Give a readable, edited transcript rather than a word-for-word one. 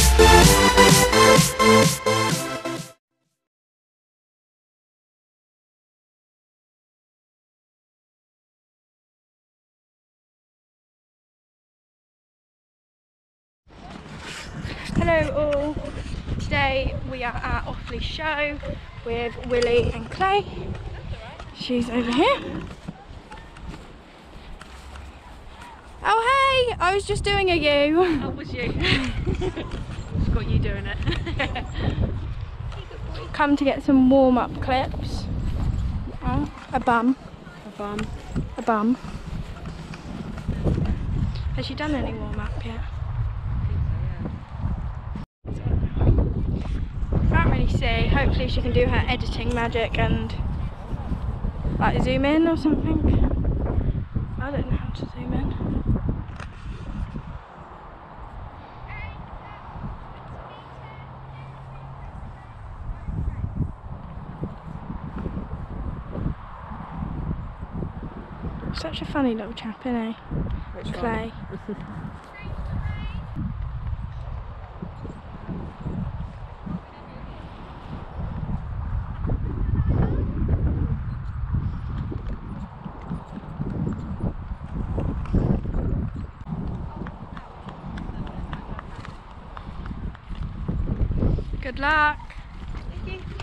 Hello all, today we are at Offley show with Willie and Klaye. She's over here. Oh hey, I was just doing a you. Oh, was you? Just got you doing it. Come to get some warm-up clips. Oh, a bum. A bum. A bum. Has she done any warm-up yet? Can't really see. Hopefully she can do her editing magic and like zoom in or something. I don't know how to zoom in. Such a funny little chap, isn't he? Which Klaye. Good luck. Thank you.